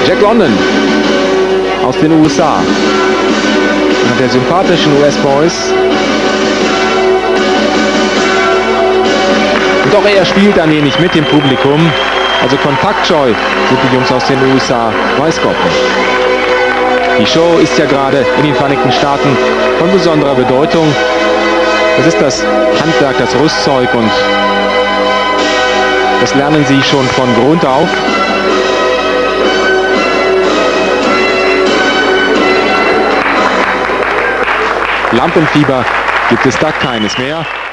Jack London aus den USA. Einer der sympathischen US-Boys. Und auch er spielt ein wenig mit dem Publikum. Also kontaktscheu sind die Jungs aus den USA, weiß Gott nicht. Die Show ist ja gerade in den Vereinigten Staaten von besonderer Bedeutung. Das ist das Handwerk, das Rüstzeug, und das lernen sie schon von Grund auf. Lampenfieber gibt es da keines mehr.